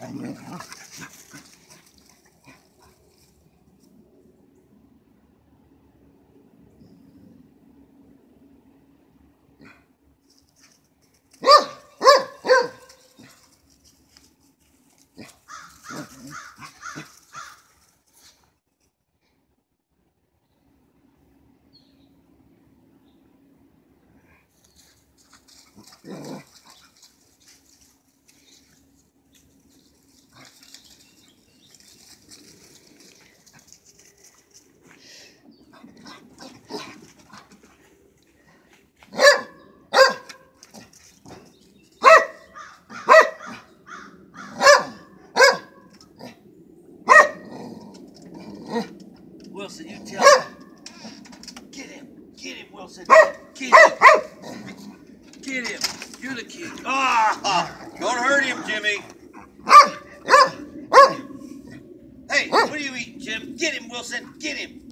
Wilson, you tell him. Get him, Wilson. Get him. You're the kid. Don't hurt him, Jimmy. Hey, what are you eating, Jim? Get him, Wilson. Get him.